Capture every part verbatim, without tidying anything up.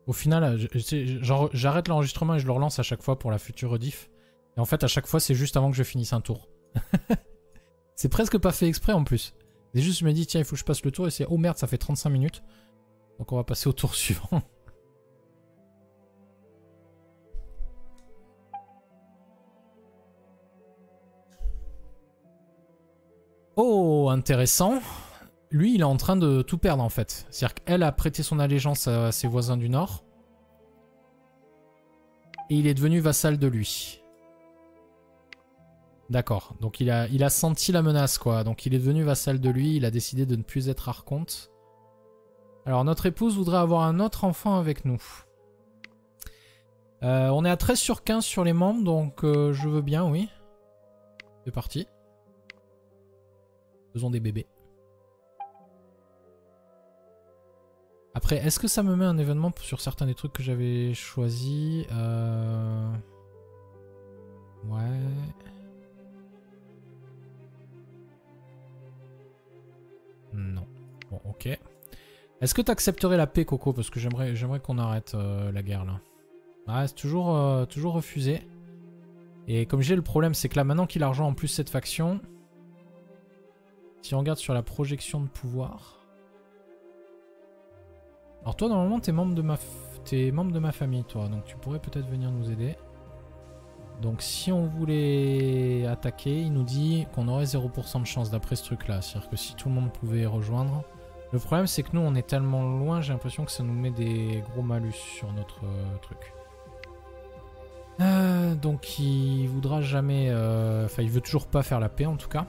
Au final, j'arrête l'enregistrement et je le relance à chaque fois pour la future rediff. Et en fait, à chaque fois, c'est juste avant que je finisse un tour. C'est presque pas fait exprès en plus. C'est juste, je me dis, tiens, il faut que je passe le tour et c'est, oh merde, ça fait trente-cinq minutes. Donc on va passer au tour suivant. Oh, intéressant. Lui, il est en train de tout perdre en fait. C'est-à-dire qu'elle a prêté son allégeance à ses voisins du Nord. Et il est devenu vassal de lui. D'accord. Donc il a, il a senti la menace, quoi. Donc il est devenu vassal de lui. Il a décidé de ne plus être archonte. Alors notre épouse voudrait avoir un autre enfant avec nous. Euh, on est à treize sur quinze sur les membres, donc euh, je veux bien, oui. C'est parti. Faisons des bébés. Après, est-ce que ça me met un événement sur certains des trucs que j'avais choisis euh... Ouais. Non. Bon, ok. Est-ce que tu accepterais la paix, Coco? Parce que j'aimerais j'aimerais qu'on arrête euh, la guerre, là. Ah, c'est toujours, euh, toujours refusé. Et comme j'ai le problème, c'est que là, maintenant qu'il a rejoint en plus cette faction, si on regarde sur la projection de pouvoir... Alors toi, normalement, t'es membre de ma, t'es membre de ma famille, toi. Donc tu pourrais peut-être venir nous aider. Donc si on voulait attaquer, il nous dit qu'on aurait zéro pour cent de chance d'après ce truc-là. C'est-à-dire que si tout le monde pouvait rejoindre... Le problème, c'est que nous, on est tellement loin, j'ai l'impression que ça nous met des gros malus sur notre euh, truc. Euh, donc il voudra jamais... Euh... Enfin, il veut toujours pas faire la paix, en tout cas.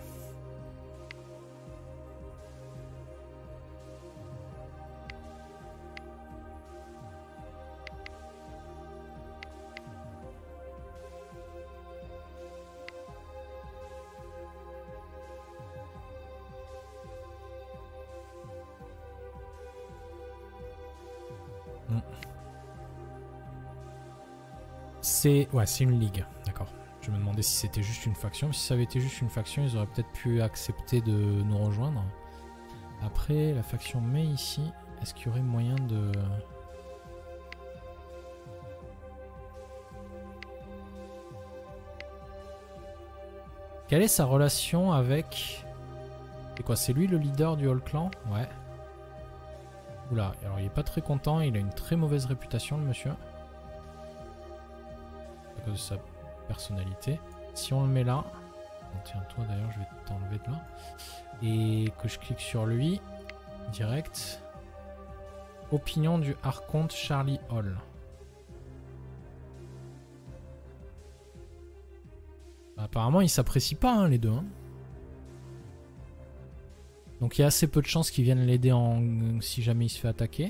C'est... Ouais, c'est une ligue, d'accord. Je me demandais si c'était juste une faction. Si ça avait été juste une faction, ils auraient peut-être pu accepter de nous rejoindre. Après, la faction Mei ici, est-ce qu'il y aurait moyen de... Quelle est sa relation avec... C'est quoi, c'est lui le leader du Hall Clan? Ouais. Oula, alors il est pas très content, il a une très mauvaise réputation, le monsieur. À cause de sa personnalité. Si on le met là... Oh, tiens, toi d'ailleurs, je vais t'enlever de là. Et que je clique sur lui, direct. Opinion du archonte Charlie Hall. Bah, apparemment, ils s'apprécient pas, hein, les deux. Hein. Donc il y a assez peu de chances qu'ils viennent l'aider en... si jamais il se fait attaquer.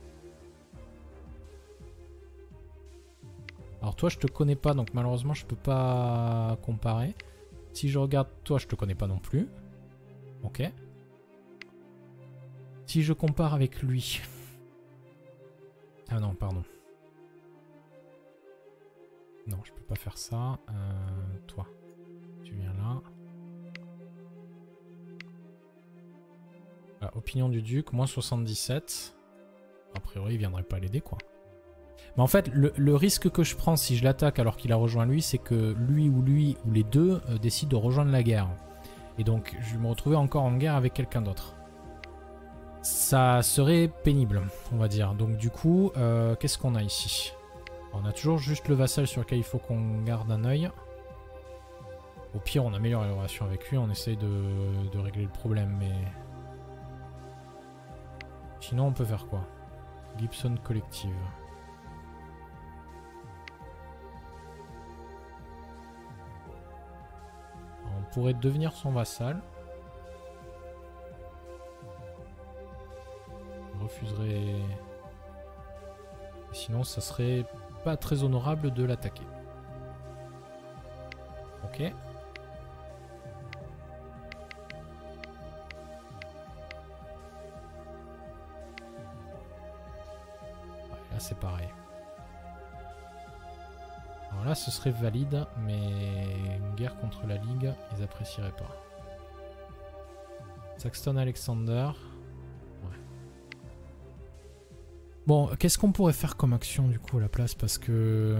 Alors toi, je te connais pas, donc malheureusement, je peux pas comparer. Si je regarde toi, je te connais pas non plus. Ok. Si je compare avec lui... Ah non, pardon. Non, je peux pas faire ça. Euh, toi, tu viens là. Ah, opinion du duc, moins soixante-dix-sept. A priori, il viendrait pas l'aider, quoi. Mais en fait, le, le risque que je prends si je l'attaque alors qu'il a rejoint lui, c'est que lui ou lui ou les deux euh, décident de rejoindre la guerre. Et donc, je vais me retrouver encore en guerre avec quelqu'un d'autre. Ça serait pénible, on va dire. Donc du coup, euh, qu'est-ce qu'on a ici? On a toujours juste le vassal sur lequel il faut qu'on garde un œil. Au pire, on améliore les relations avec lui, on essaye de, de régler le problème, mais... Sinon, on peut faire quoi? Gibson Collective. On pourrait devenir son vassal. Je refuserais... Sinon, ça serait pas très honorable de l'attaquer. Ok. Ouais, là, c'est pareil. Alors là, ce serait valide, mais une guerre contre la Ligue, ils apprécieraient pas. Saxton Alexander. Ouais. Bon, qu'est-ce qu'on pourrait faire comme action du coup à la place? Parce que...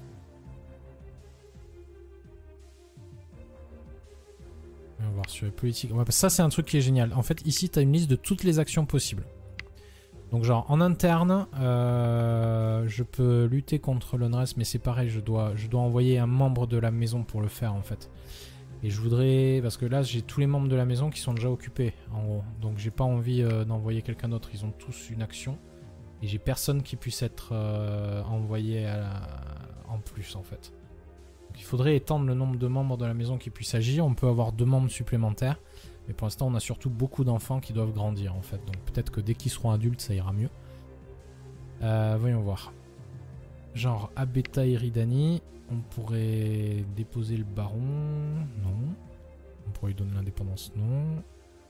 On va voir sur les politiques. Ouais, ça, c'est un truc qui est génial. En fait, ici, tu as une liste de toutes les actions possibles. Donc, genre, en interne, euh, je peux lutter contre l'unrest, mais c'est pareil, je dois, je dois envoyer un membre de la maison pour le faire, en fait. Et je voudrais... Parce que là, j'ai tous les membres de la maison qui sont déjà occupés, en gros. Donc, j'ai pas envie euh, d'envoyer quelqu'un d'autre. Ils ont tous une action. Et j'ai personne qui puisse être euh, envoyé à la... en plus, en fait. Il faudrait étendre le nombre de membres de la maison qui puissent agir. On peut avoir deux membres supplémentaires. Mais pour l'instant, on a surtout beaucoup d'enfants qui doivent grandir, en fait. Donc peut-être que dès qu'ils seront adultes, ça ira mieux. Euh, voyons voir. Genre, Abeta Eridani. On pourrait déposer le baron. Non. On pourrait lui donner l'indépendance. Non.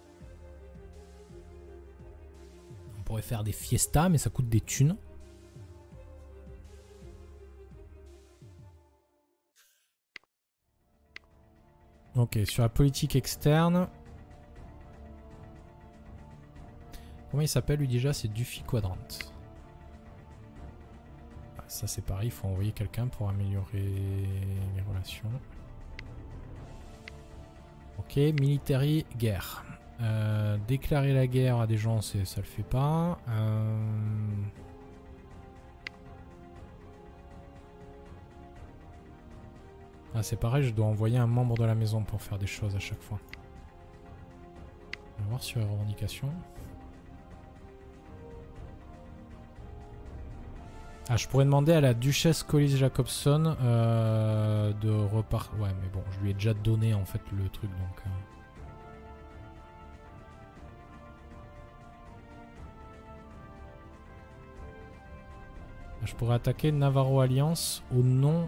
On pourrait faire des fiestas, mais ça coûte des thunes. Ok, sur la politique externe. Comment il s'appelle lui déjà? C'est Duffy Quadrant. Ah, ça c'est pareil, il faut envoyer quelqu'un pour améliorer les relations. Ok, military, guerre. Euh, déclarer la guerre à des gens, ça le fait pas. Euh... Ah, c'est pareil, je dois envoyer un membre de la maison pour faire des choses à chaque fois. On va voir sur les revendications. Ah, je pourrais demander à la duchesse Collis Jacobson euh, de repartir. Ouais, mais bon, je lui ai déjà donné en fait le truc donc. Euh... Ah, je pourrais attaquer Navarro Alliance au nom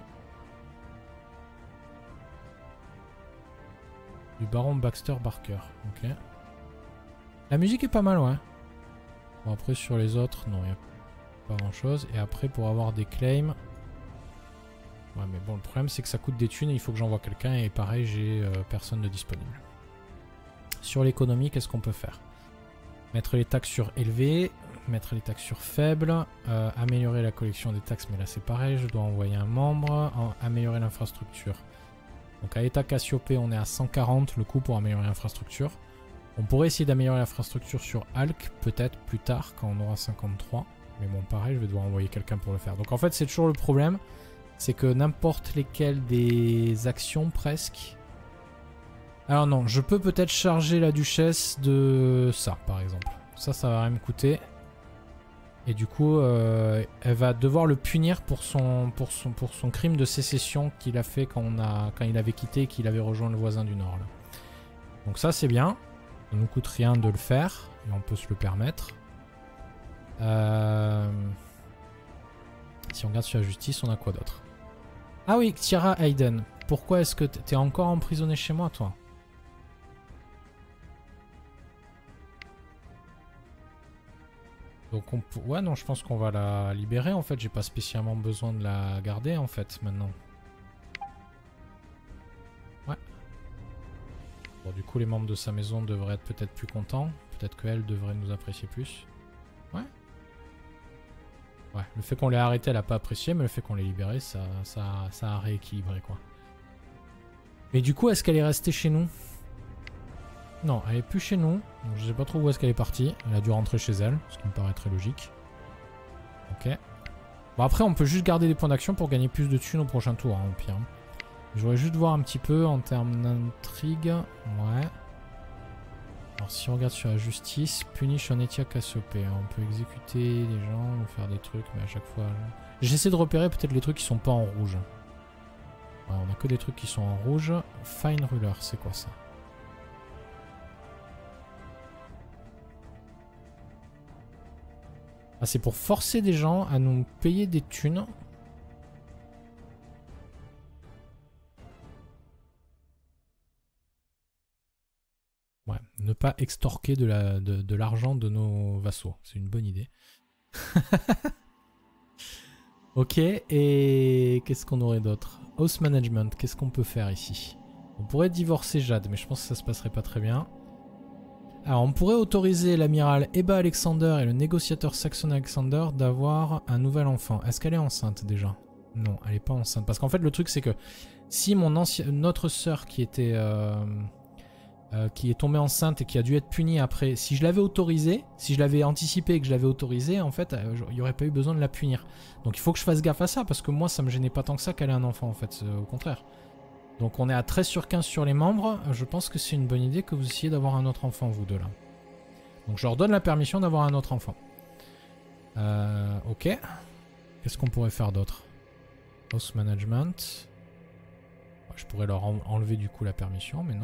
du baron Baxter Barker. Ok. La musique est pas mal, ouais. Bon, après sur les autres, non, il n'y a pas grand chose. Et après, pour avoir des claims. Ouais, mais bon, le problème c'est que ça coûte des thunes et il faut que j'envoie quelqu'un. Et pareil, j'ai euh, personne de disponible. Sur l'économie, qu'est-ce qu'on peut faire? Mettre les taxes sur élevées, mettre les taxes sur faibles, euh, améliorer la collection des taxes, mais là c'est pareil, je dois envoyer un membre, en, améliorer l'infrastructure. Donc à l'état Cassiopée, on est à cent quarante le coût pour améliorer l'infrastructure. On pourrait essayer d'améliorer l'infrastructure sur Alc, peut-être plus tard quand on aura cinquante-trois. Mais bon, pareil, je vais devoir envoyer quelqu'un pour le faire. Donc en fait, c'est toujours le problème, c'est que n'importe lesquelles des actions presque... Alors non, je peux peut-être charger la duchesse de ça, par exemple. Ça, ça va rien me coûter. Et du coup, euh, elle va devoir le punir pour son, pour son, pour son crime de sécession qu'il a fait quand, on a, quand il avait quitté et qu'il avait rejoint le voisin du Nord. Là. Donc ça, c'est bien. Ça ne nous coûte rien de le faire. Et on peut se le permettre. Euh... Si on regarde sur la justice, on a quoi d'autre? Ah oui, Tiara Hayden. Pourquoi est-ce que t'es encore emprisonné chez moi, toi? Donc on peut... Ouais, non, je pense qu'on va la libérer, en fait. J'ai pas spécialement besoin de la garder, en fait, maintenant. Ouais. Bon, du coup, les membres de sa maison devraient être peut-être plus contents. Peut-être qu'elle devrait nous apprécier plus. Ouais. Ouais, le fait qu'on l'ait arrêté, elle a pas apprécié, mais le fait qu'on l'ait libéré, ça, ça, ça a rééquilibré, quoi. Mais du coup, est-ce qu'elle est restée chez nous? Non, elle est plus chez nous. Donc je sais pas trop où est-ce qu'elle est partie. Elle a dû rentrer chez elle, ce qui me paraît très logique. Ok. Bon, après, on peut juste garder des points d'action pour gagner plus de thunes au prochain tour, hein, au pire. Je voudrais juste voir un petit peu en termes d'intrigue. Ouais. Alors, si on regarde sur la justice, punish Onetia Cassiopée. On peut exécuter des gens ou faire des trucs, mais à chaque fois... J'essaie de repérer peut-être les trucs qui sont pas en rouge. Ouais, on a que des trucs qui sont en rouge. Fine Ruler, c'est quoi ça? Ah, c'est pour forcer des gens à nous payer des thunes. Ouais, ne pas extorquer de la, de, de l'argent de nos vassaux. C'est une bonne idée. Ok, et qu'est-ce qu'on aurait d'autre? House Management, qu'est-ce qu'on peut faire ici? On pourrait divorcer Jade, mais je pense que ça se passerait pas très bien. Alors, on pourrait autoriser l'amiral Eba Alexander et le négociateur Saxon Alexander d'avoir un nouvel enfant. Est-ce qu'elle est enceinte déjà? Non, elle n'est pas enceinte. Parce qu'en fait, le truc, c'est que si mon ancien, notre sœur qui était, euh, euh, qui est tombée enceinte et qui a dû être punie après, si je l'avais autorisée, si je l'avais anticipé et que je l'avais autorisée, en fait, euh, il n'y aurait pas eu besoin de la punir. Donc, il faut que je fasse gaffe à ça parce que moi, ça me gênait pas tant que ça qu'elle ait un enfant, en fait. Euh, au contraire. Donc on est à treize sur quinze sur les membres. Je pense que c'est une bonne idée que vous essayiez d'avoir un autre enfant, vous deux là. Donc je leur donne la permission d'avoir un autre enfant. Euh, ok. Qu'est-ce qu'on pourrait faire d'autre? House management. Je pourrais leur en enlever du coup la permission, mais non.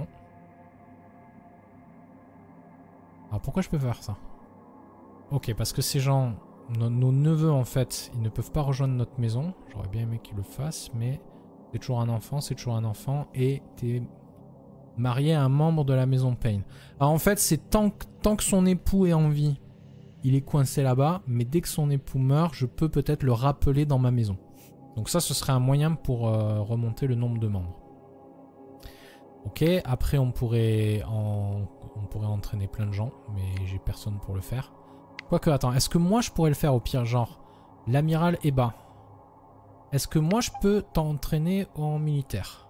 Alors pourquoi je peux faire ça? Ok, parce que ces gens, nos, nos neveux en fait, ils ne peuvent pas rejoindre notre maison. J'aurais bien aimé qu'ils le fassent, mais... C'est toujours un enfant, c'est toujours un enfant, et t'es marié à un membre de la maison Payne. Alors en fait, c'est tant, tant que son époux est en vie, il est coincé là-bas, mais dès que son époux meurt, je peux peut-être le rappeler dans ma maison. Donc ça, ce serait un moyen pour euh, remonter le nombre de membres. Ok, après on pourrait, en, on pourrait entraîner plein de gens, mais j'ai personne pour le faire. Quoique, attends, est-ce que moi je pourrais le faire au pire, genre l'amiral Eba? Est-ce que moi je peux t'entraîner en militaire?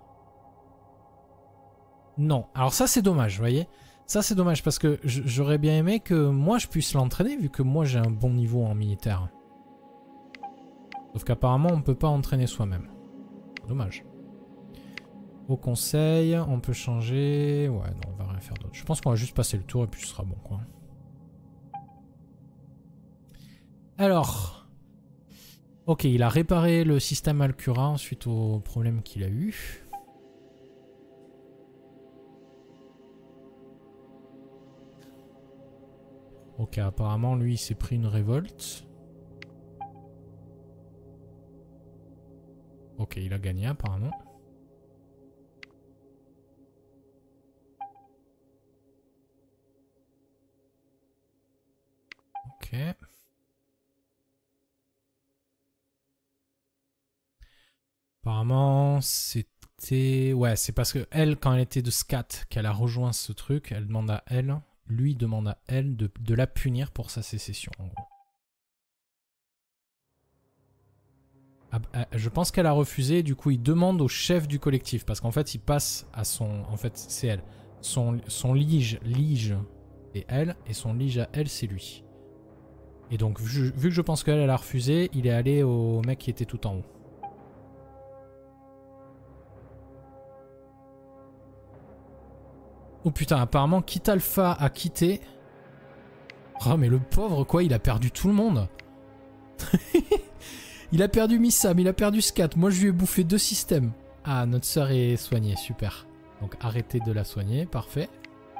Non. Alors ça c'est dommage, vous voyez. Ça c'est dommage parce que j'aurais bien aimé que moi je puisse l'entraîner vu que moi j'ai un bon niveau en militaire. Sauf qu'apparemment on ne peut pas entraîner soi-même. Dommage. Au conseil, on peut changer... Ouais, non, on va rien faire d'autre. Je pense qu'on va juste passer le tour et puis ce sera bon, quoi. Alors... Ok, il a réparé le système Alcura suite au problème qu'il a eu. Ok, apparemment, lui, il s'est pris une révolte. Ok, il a gagné, apparemment. Ok. Apparemment, c'était... Ouais, c'est parce que elle, quand elle était de Scat, qu'elle a rejoint ce truc, elle demande à elle, lui demande à elle de, de la punir pour sa sécession, en gros. Ah, ah, je pense qu'elle a refusé, du coup il demande au chef du collectif, parce qu'en fait il passe à son... En fait, c'est elle. Son, son lige, lige, c'est elle, et son lige à elle, c'est lui. Et donc, vu, vu que je pense qu'elle, elle a refusé, il est allé au mec qui était tout en haut. Oh putain, apparemment Kit Alpha a quitté. Oh mais le pauvre quoi, il a perdu tout le monde. Il a perdu Missam, il a perdu Scat. Moi je lui ai bouffé deux systèmes. Ah, notre sœur est soignée, super. Donc arrêtez de la soigner, parfait.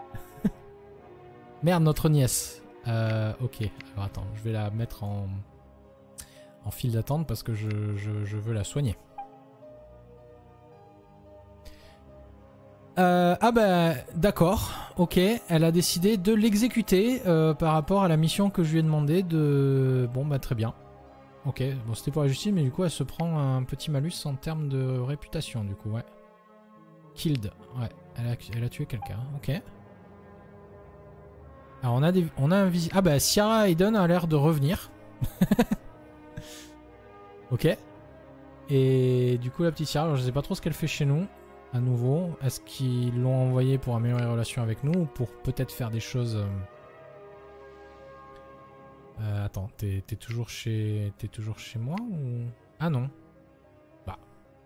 Merde, notre nièce. Euh, ok, alors attends, je vais la mettre en, en file d'attente parce que je, je, je veux la soigner. Euh, ah bah d'accord, ok, elle a décidé de l'exécuter euh, par rapport à la mission que je lui ai demandé de... Bon bah très bien. Ok, bon c'était pour la justice mais du coup elle se prend un petit malus en termes de réputation du coup, ouais. Killed, ouais, elle a, elle a tué quelqu'un, ok. Alors on a, des, on a un visite... Ah bah Ciara Hayden a l'air de revenir. Ok. Et du coup la petite Ciara, je sais pas trop ce qu'elle fait chez nous. À nouveau, est-ce qu'ils l'ont envoyé pour améliorer les relations avec nous ou pour peut-être faire des choses... Euh... Euh, attends, t'es toujours chez... T'es toujours chez moi ou... Ah non. Bah.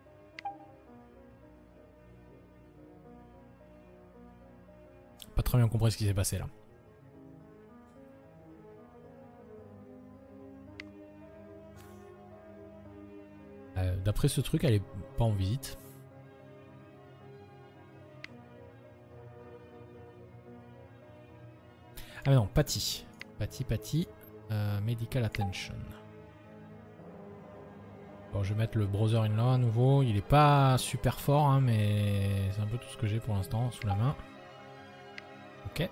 Pas très bien compris ce qui s'est passé là. Euh, D'après ce truc, elle est pas en visite. Ah mais non, Patty. Patty, Patty. Euh, medical attention. Bon, je vais mettre le brother-in-law à nouveau. Il est pas super fort, hein, mais c'est un peu tout ce que j'ai pour l'instant sous la main. Ok.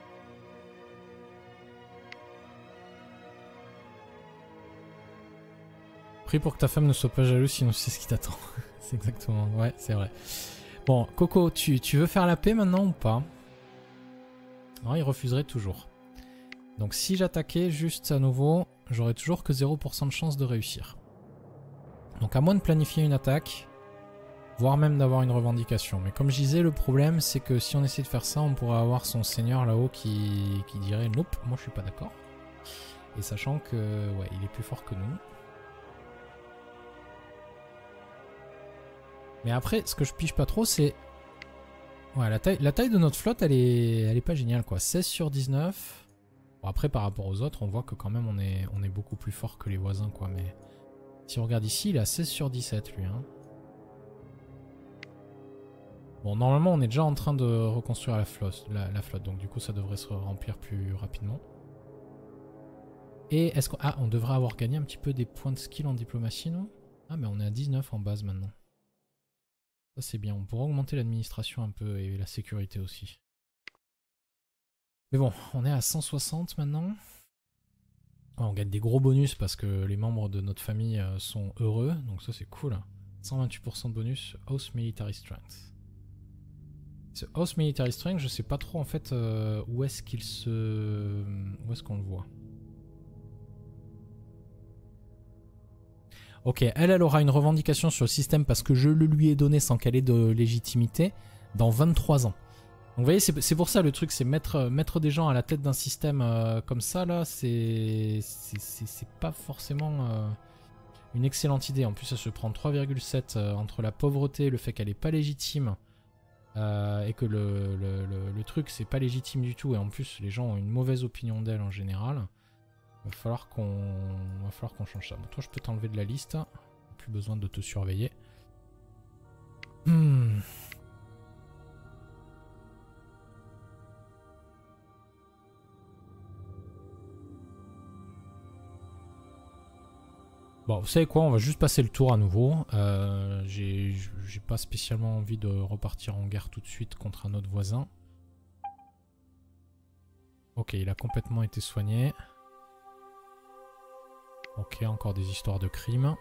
Prie pour que ta femme ne soit pas jalouse, sinon tu sais ce qui t'attend. C'est exactement... Ouais, c'est vrai. Bon, Coco, tu, tu veux faire la paix maintenant ou pas? Non, il refuserait toujours. Donc si j'attaquais juste à nouveau, j'aurais toujours que zéro pour cent de chance de réussir. Donc à moins de planifier une attaque, voire même d'avoir une revendication. Mais comme je disais, le problème c'est que si on essaie de faire ça, on pourrait avoir son seigneur là-haut qui, qui dirait « Nope, moi je suis pas d'accord ». Et sachant que, ouais, il est plus fort que nous. Mais après, ce que je pige pas trop, c'est... Ouais, la taille, la taille de notre flotte, elle est, elle est pas géniale, quoi. seize sur dix-neuf. Bon, après, par rapport aux autres, on voit que quand même, on est, on est beaucoup plus fort que les voisins, quoi. Mais si on regarde ici, il a seize sur dix-sept, lui. Hein. Bon, normalement, on est déjà en train de reconstruire la flotte, la, la flotte. Donc, du coup, ça devrait se remplir plus rapidement. Et est-ce qu'on... Ah, on devrait avoir gagné un petit peu des points de skill en diplomatie, non? Ah, mais on est à dix-neuf en base, maintenant. Ça c'est bien, on pourra augmenter l'administration un peu et la sécurité aussi. Mais bon, on est à cent soixante maintenant. Oh, on gagne des gros bonus parce que les membres de notre famille sont heureux, donc ça c'est cool. cent vingt-huit pour cent de bonus, House Military Strength. Ce House Military Strength, je sais pas trop en fait euh, où est-ce qu'il se... Où est-ce qu'on le voit. Ok, elle, elle aura une revendication sur le système parce que je le lui ai donné sans qu'elle ait de légitimité dans vingt-trois ans. Donc vous voyez, c'est pour ça le truc, c'est mettre, mettre des gens à la tête d'un système euh, comme ça, là, c'est pas forcément euh, une excellente idée. En plus, ça se prend trois virgule sept euh, entre la pauvreté, le fait qu'elle n'est pas légitime, euh, et que le, le, le, le truc, c'est pas légitime du tout, et en plus, les gens ont une mauvaise opinion d'elle en général. Va falloir qu'on va falloir qu'on change ça. Bon, toi, je peux t'enlever de la liste. Plus besoin de te surveiller. Hmm. Bon, vous savez quoi? On va juste passer le tour à nouveau. Euh, j'ai pas spécialement envie de repartir en guerre tout de suite contre un autre voisin. Ok, il a complètement été soigné. Ok, encore des histoires de crimes.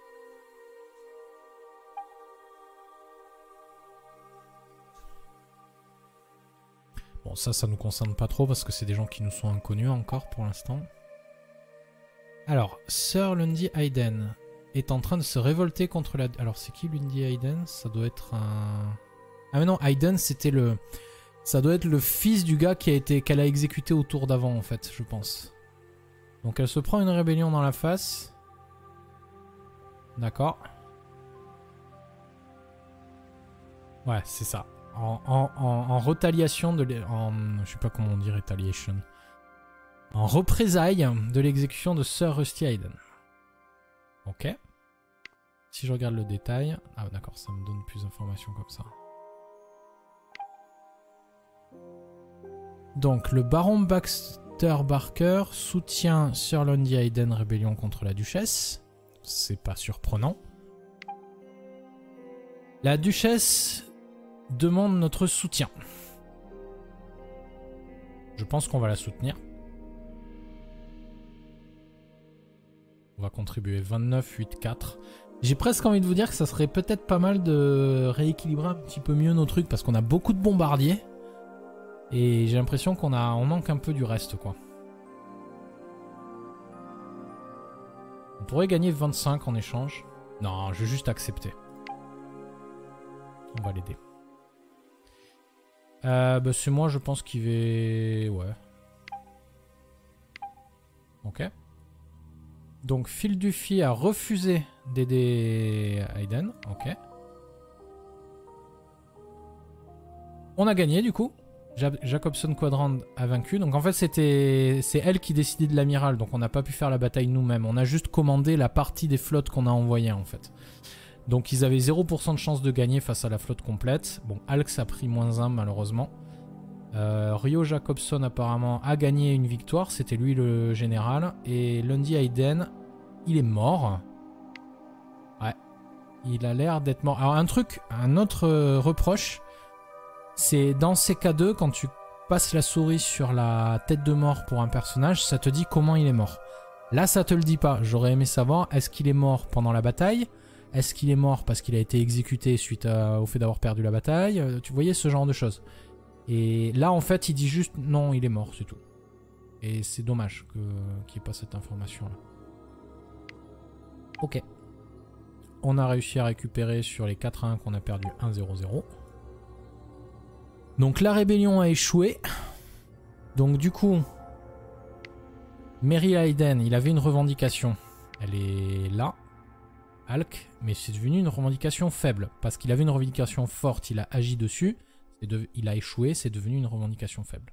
Bon, ça, ça nous concerne pas trop parce que c'est des gens qui nous sont inconnus encore pour l'instant. Alors, Sir Lundy Hayden est en train de se révolter contre la... Alors, c'est qui Lundy Hayden? Ça doit être un... Ah mais non, Hayden, c'était le... Ça doit être le fils du gars qui a été... qu'elle a exécuté au tour d'avant, en fait, je pense. Donc elle se prend une rébellion dans la face. D'accord. Ouais, c'est ça. En, en, en, en retaliation de... En, je sais pas comment on dit retaliation. En représailles de l'exécution de Sir Rusty Hayden. Ok. Si je regarde le détail... Ah d'accord, ça me donne plus d'informations comme ça. Donc le baron Baxter... Barker soutient Sir Lundy Hayden rébellion contre la duchesse. C'est pas surprenant. La duchesse demande notre soutien. Je pense qu'on va la soutenir. On va contribuer vingt-neuf, huit, quatre. J'ai presque envie de vous dire que ça serait peut-être pas mal de rééquilibrer un petit peu mieux nos trucs parce qu'on a beaucoup de bombardiers. Et j'ai l'impression qu'on a, on manque un peu du reste, quoi. On pourrait gagner vingt-cinq en échange. Non, je vais juste accepter. On va l'aider. Euh, bah c'est moi, je pense qu'il va... Ouais. Ok. Donc, Phil Duffy a refusé d'aider Hayden. Ok. On a gagné, du coup. Jacobson Quadrant a vaincu. Donc en fait c'était c'est elle qui décidait de l'amiral. Donc on n'a pas pu faire la bataille nous-mêmes. On a juste commandé la partie des flottes qu'on a envoyées en fait. Donc ils avaient zéro pour cent de chance de gagner face à la flotte complète. Bon, Alx a pris moins un malheureusement. Euh, Rio Jacobson apparemment a gagné une victoire. C'était lui le général. Et Lundy Hayden, il est mort. Ouais. Il a l'air d'être mort. Alors un truc, un autre euh, reproche... C'est dans C K deux, quand tu passes la souris sur la tête de mort pour un personnage, ça te dit comment il est mort. Là, ça te le dit pas. J'aurais aimé savoir, est-ce qu'il est mort pendant la bataille? Est-ce qu'il est mort parce qu'il a été exécuté suite à, au fait d'avoir perdu la bataille? Tu voyais ce genre de choses. Et là, en fait, il dit juste non, il est mort, c'est tout. Et c'est dommage que, qu'il n'y ait pas cette information-là. Ok. On a réussi à récupérer sur les quatre à un qu'on a perdu un zéro zéro. Donc la rébellion a échoué. Donc du coup, Merry Hayden, il avait une revendication. Elle est là. Alk, mais c'est devenu une revendication faible. Parce qu'il avait une revendication forte, il a agi dessus. De, il a échoué, c'est devenu une revendication faible.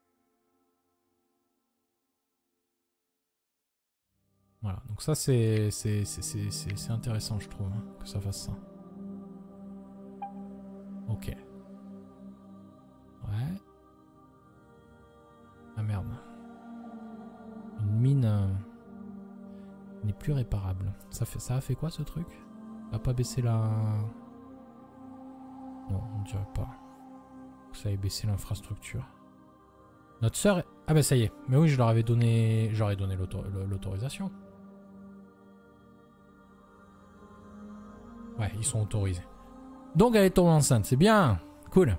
Voilà, donc ça c'est c'est intéressant je trouve, hein, que ça fasse ça. Ok. Ouais. Ah merde. Une mine euh, n'est plus réparable. Ça, fait, ça a fait quoi ce truc? Ça a pas baissé la... Non, on dirait pas. Ça avait baissé l'infrastructure. Notre sœur... Est... Ah bah ça y est. Mais oui, je leur avais donné... J'aurais donné l'autorisation. Ouais, ils sont autorisés. Donc elle est tombée enceinte, c'est bien. Cool.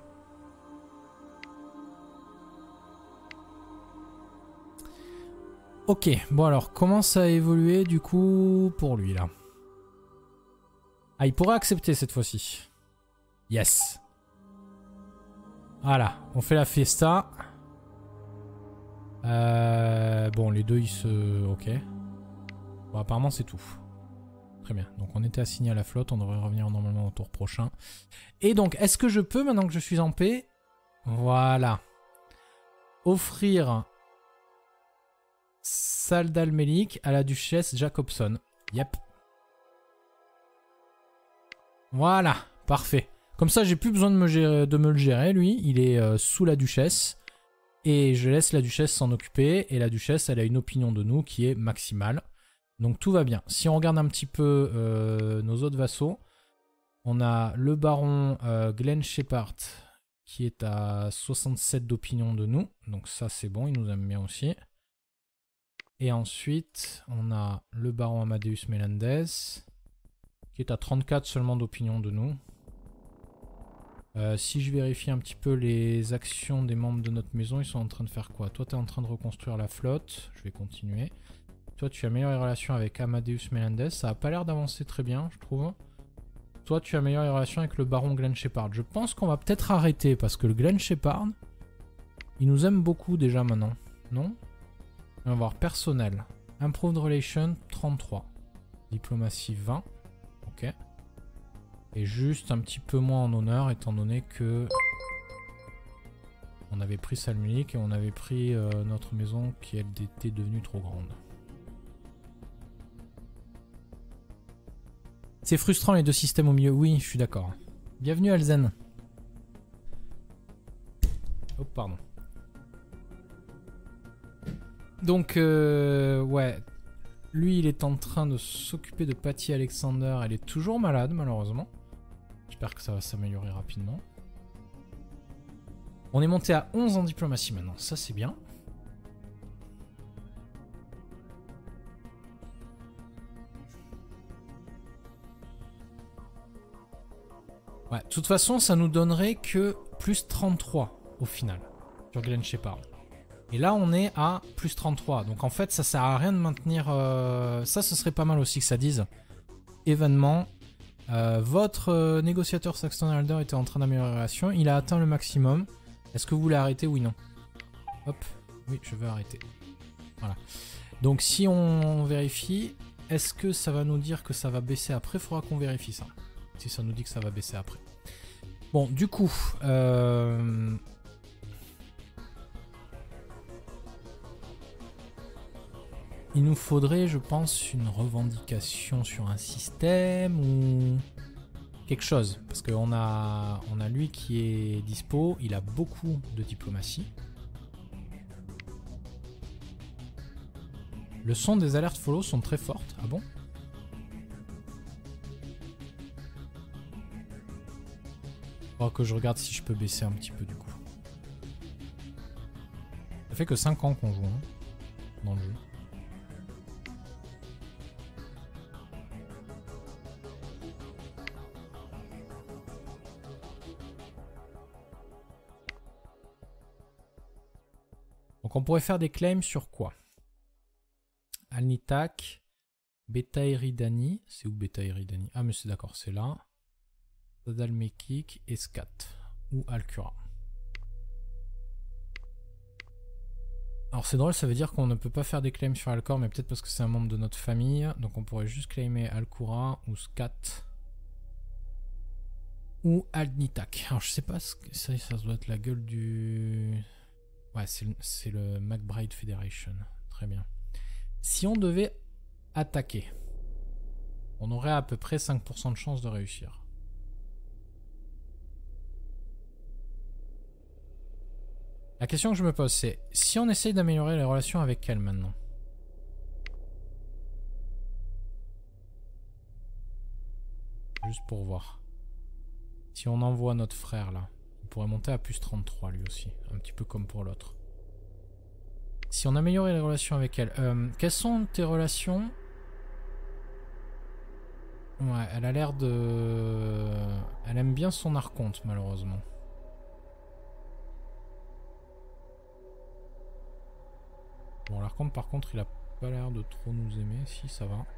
Ok, bon alors, comment ça a évolué du coup pour lui là? Ah, il pourrait accepter cette fois-ci. Yes. Voilà, on fait la fiesta. Euh, bon, les deux ils se... Ok. Bon, apparemment c'est tout. Très bien, donc on était assigné à la flotte, on devrait revenir normalement au tour prochain. Et donc, est-ce que je peux, maintenant que je suis en paix, voilà, offrir Sald al-Melik à la duchesse Jacobson. Yep. Voilà, parfait. Comme ça, j'ai plus besoin de me, gérer, de me le gérer, lui. Il est euh, sous la duchesse. Et je laisse la duchesse s'en occuper. Et la duchesse, elle a une opinion de nous qui est maximale. Donc tout va bien. Si on regarde un petit peu euh, nos autres vassaux, on a le baron euh, Glenn Shepard qui est à soixante-sept d'opinion de nous. Donc ça c'est bon, il nous aime bien aussi. Et ensuite, on a le baron Amadeus Melendez qui est à trente-quatre seulement d'opinion de nous. Euh, si je vérifie un petit peu les actions des membres de notre maison, ils sont en train de faire quoi? Toi, tu es en train de reconstruire la flotte. Je vais continuer. Toi, tu améliores les relations avec Amadeus Melendez. Ça n'a pas l'air d'avancer très bien, je trouve. Toi, tu améliores les relations avec le baron Glenn Shepard. Je pense qu'on va peut-être arrêter parce que le Glenn Shepard, il nous aime beaucoup déjà maintenant. Non? On va voir personnel. Improved Relation, trente-trois. Diplomatie, vingt. Ok. Et juste un petit peu moins en honneur étant donné que... On avait pris Salmulik et on avait pris euh, notre maison qui elle était devenue trop grande. C'est frustrant les deux systèmes au milieu. Oui, je suis d'accord. Bienvenue Alzen. Oh, pardon. Donc, euh, ouais. Lui, il est en train de s'occuper de Patty Alexander. Elle est toujours malade, malheureusement. J'espère que ça va s'améliorer rapidement. On est monté à onze en diplomatie maintenant. Ça, c'est bien. Ouais, de toute façon, ça nous donnerait que plus trente-trois au final sur Glenn Shepard. Et là, on est à plus trente-trois. Donc en fait, ça sert à rien de maintenir... Euh... Ça, ce serait pas mal aussi que ça dise. Événement. Euh, votre euh, négociateur Saxton Elder était en train d'améliorer la relation. Il a atteint le maximum. Est-ce que vous voulez arrêter? Oui, non. Hop. Oui, je veux arrêter. Voilà. Donc si on vérifie, est-ce que ça va nous dire que ça va baisser après? Il faudra qu'on vérifie ça. Si ça nous dit que ça va baisser après. Bon, du coup... Euh... Il nous faudrait, je pense, une revendication sur un système ou quelque chose. Parce qu'on a, on a lui qui est dispo, il a beaucoup de diplomatie. Le son des alertes follow sont très fortes. Ah bon? Il faudra que je regarde si je peux baisser un petit peu du coup. Ça fait que cinq ans qu'on joue hein, dans le jeu. on pourrait faire des claims sur quoi? Alnitak, Beta Eridani. C'est où Beta Eridani? Ah mais c'est d'accord, c'est là. Zadalmekik, Escat. Ou Alcura. Alors c'est drôle, ça veut dire qu'on ne peut pas faire des claims sur Alcor, mais peut-être parce que c'est un membre de notre famille. Donc on pourrait juste claimer Alcura ou Scat. Ou Alnitak. Alors je sais pas, ce que ça, ça doit être la gueule du... Ouais, c'est le, le McBride Federation. Très bien. Si on devait attaquer, on aurait à peu près cinq pour cent de chance de réussir. La question que je me pose, c'est si on essaye d'améliorer les relations avec elle maintenant. Juste pour voir. Si on envoie notre frère là, il pourrait monter à plus trente-trois lui aussi. Un petit peu comme pour l'autre. Si on améliorait les relations avec elle. Euh, quelles sont tes relations? Ouais, elle a l'air de... Elle aime bien son archonte malheureusement. Bon, l'archonte par contre il a pas l'air de trop nous aimer. Si, ça va.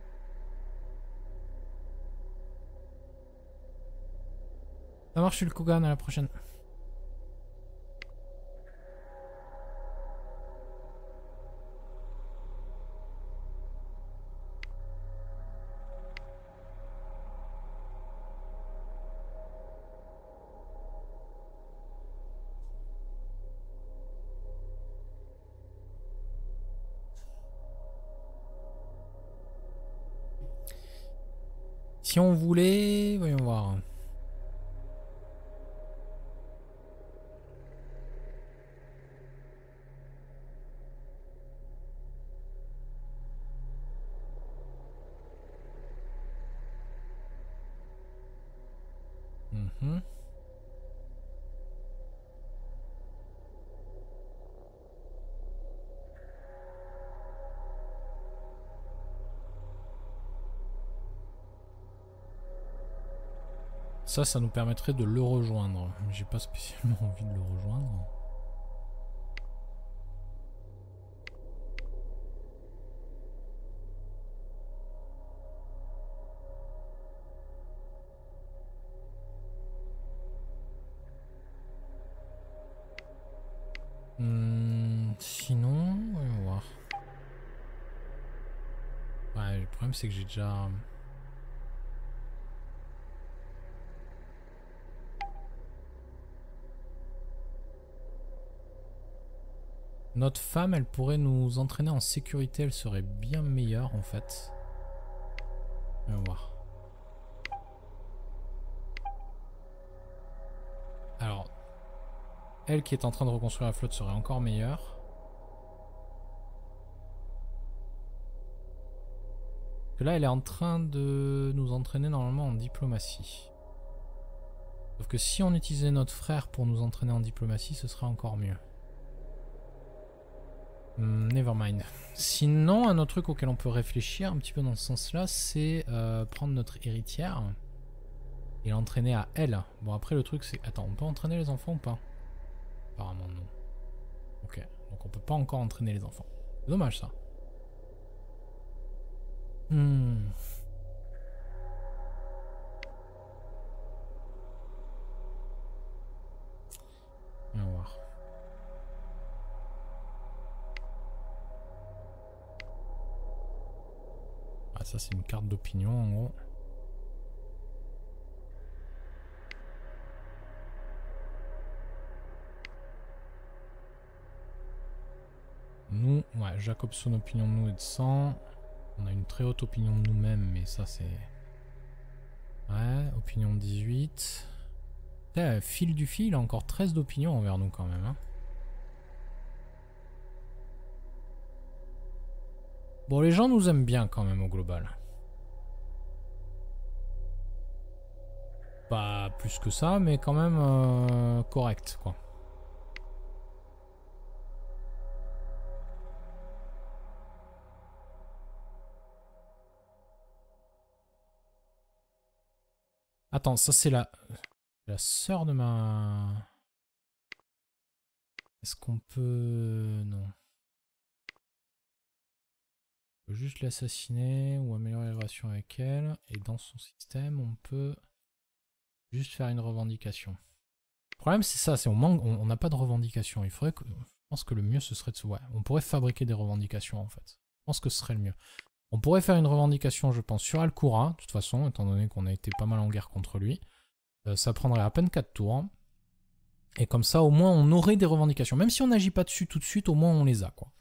Ça marche, le Kogan, à la prochaine. Si on voulait... Voyons voir. Mm-hmm. Ça, ça nous permettrait de le rejoindre. J'ai pas spécialement envie de le rejoindre. Hum, sinon, voyons voir. Ouais, le problème c'est que j'ai déjà... Notre femme, elle pourrait nous entraîner en sécurité, elle serait bien meilleure en fait. Voyons voir. Alors, elle qui est en train de reconstruire la flotte serait encore meilleure. Que là, elle est en train de nous entraîner normalement en diplomatie. Sauf que si on utilisait notre frère pour nous entraîner en diplomatie, ce serait encore mieux. Hmm, nevermind. Sinon, un autre truc auquel on peut réfléchir un petit peu dans ce sens-là, c'est euh, prendre notre héritière et l'entraîner à elle. Bon, après, le truc, c'est... Attends, on peut entraîner les enfants ou pas? Apparemment, non. Ok, donc on peut pas encore entraîner les enfants. Dommage, ça. Hmm... On va voir. Ah, ça c'est une carte d'opinion en gros. Nous, ouais, Jacob son opinion de nous est de cent. On a une très haute opinion de nous-mêmes, mais ça c'est... Ouais, opinion de dix-huit. Putain, fil du fil, il a encore treize d'opinion envers nous quand même. Hein. Bon, les gens nous aiment bien quand même au global. Pas plus que ça, mais quand même euh, correct, quoi. Attends, ça c'est la... la sœur de ma... Est-ce qu'on peut... Non. On peut juste l'assassiner ou améliorer les relations avec elle. Et dans son système, on peut juste faire une revendication. Le problème, c'est ça, c'est on manque, on n'a pas de revendication. Il faudrait que... Je pense que le mieux, ce serait de... Ouais, on pourrait fabriquer des revendications, en fait. Je pense que ce serait le mieux. On pourrait faire une revendication, je pense, sur Alkura, de toute façon, étant donné qu'on a été pas mal en guerre contre lui. Euh, ça prendrait à peine quatre tours. Et comme ça, au moins, on aurait des revendications. Même si on n'agit pas dessus tout de suite, au moins, on les a, quoi.